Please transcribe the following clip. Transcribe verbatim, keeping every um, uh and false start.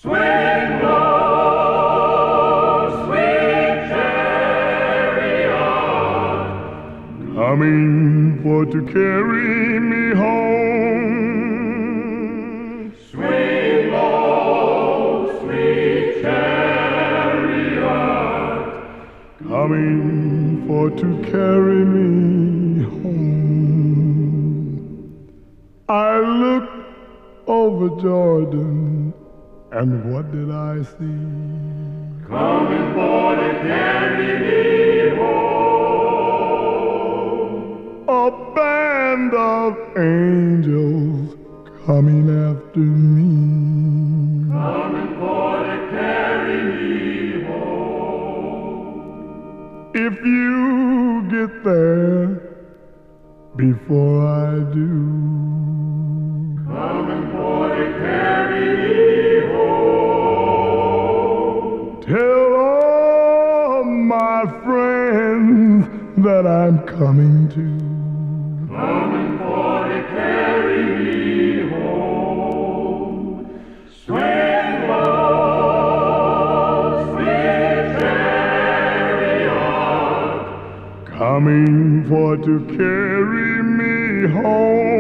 Swing low, sweet chariot, coming for to carry me home. Swing low, sweet chariot, Coming for to carry me home. I looked over Jordan, and what did I see? coming for to carry me home. A band of angels coming after me. Coming for to carry me home. If you get there before I do, Coming for to carry me home. tell all my friends that I'm coming to. Coming for to carry me home. Swing low, sweet chariot, Coming for to carry me home.